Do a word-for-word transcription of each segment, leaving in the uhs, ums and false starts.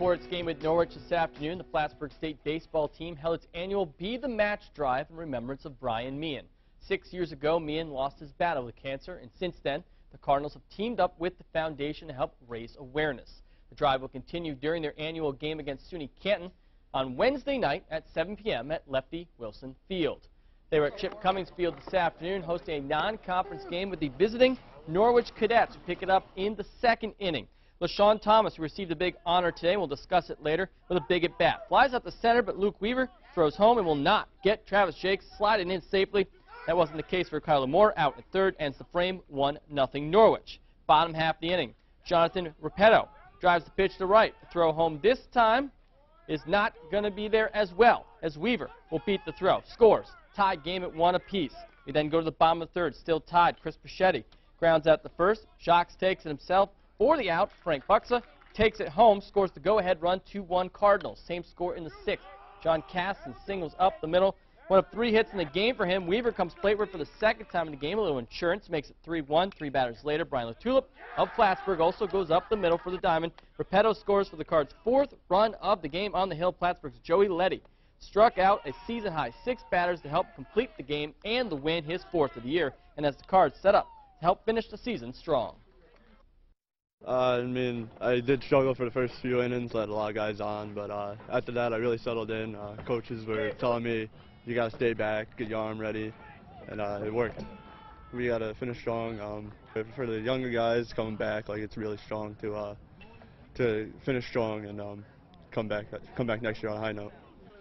its game with Norwich this afternoon, the Plattsburgh State baseball team held its annual Be the Match drive in remembrance of Brian Meehan. Six years ago, Meehan lost his battle with cancer, and since then, the Cardinals have teamed up with the foundation to help raise awareness. The drive will continue during their annual game against SUNY Canton on Wednesday night at seven p m at Lefty Wilson Field. They were at Chip Cummings Field this afternoon hosting a non-conference game with the visiting Norwich Cadets, who pick it up in the second inning. LaShawn Thomas, who received a big honor today, we'll discuss it later, with a big at bat. Flies out the center, but Luke Weaver throws home and will not get Travis Jakes sliding in safely. That wasn't the case for Kyler Moore. Out at third, ends the frame, one nothing Norwich. Bottom half of the inning, Jonathan Repetto drives the pitch to right. The throw home this time is not going to be there as well, as Weaver will beat the throw. Scores. Tied game at one apiece. We then go to the bottom of the third, still tied. Chris Pachetti grounds out the first. Jacques takes it himself for the out. Frank Buxa takes it home, scores the go-ahead run, two one Cardinals. Same score in the sixth. John Caston singles up the middle. One of three hits in the game for him. Weaver comes plateward for the second time in the game. A little insurance makes it three one. Three batters later, Brian LaTulip of Plattsburgh also goes up the middle for the diamond. Repetto scores for the Cards' fourth run of the game on the hill. Plattsburgh's Joey Letty struck out a season-high six batters to help complete the game and the win, his fourth of the year, and as the Cards set up to help finish the season strong. Uh, I mean, I did struggle for the first few innings, let a lot of guys on, but uh, after that I really settled in. Uh, coaches were telling me, you got to stay back, get your arm ready, and uh, it worked. We got to finish strong. Um, for, for the younger guys coming back, like it's really strong to uh, to finish strong and um, come back come back next year on a high note.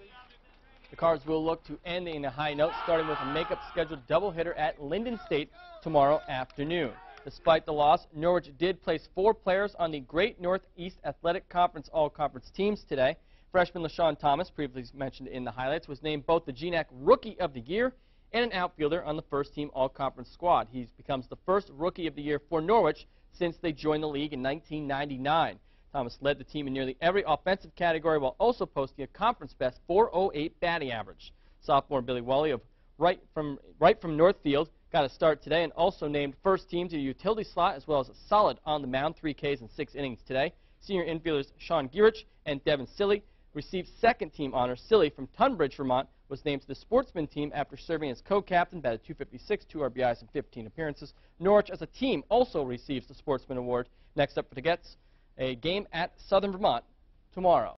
The Cards will look to end in a high note, starting with a makeup scheduled doubleheader at Linden State tomorrow afternoon. Despite the loss, Norwich did place four players on the Great Northeast Athletic Conference All-Conference teams today. Freshman LaShawn Thomas, previously mentioned in the highlights, was named both the G N A C Rookie of the Year and an outfielder on the first-team All-Conference squad. He becomes the first Rookie of the Year for Norwich since they joined the league in nineteen ninety-nine. Thomas led the team in nearly every offensive category while also posting a conference-best four oh eight batting average. Sophomore Billy Wally of right from, right from Northfield got a start today and also named first team to the utility slot, as well as a solid on the mound, three Ks in six innings today. Senior infielders Sean Gierich and Devin Silly received second team honors. Silly from Tunbridge, Vermont, was named to the sportsman team after serving as co-captain, batted two fifty-six, two R B Is, and fifteen appearances. Norwich, as a team, also receives the sportsman award. Next up for the Gets, a game at Southern Vermont tomorrow.